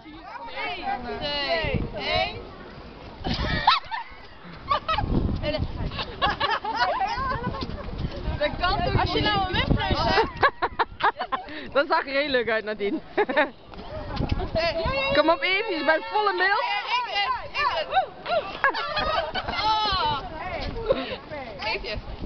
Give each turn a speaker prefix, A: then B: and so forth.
A: 3, 2, 1. Dat kan toch als je nou een webneus hebt.
B: Dat zag er heel leuk uit, Nadine. Kom op, Evie, je bent vol in beeld.
A: Ik red.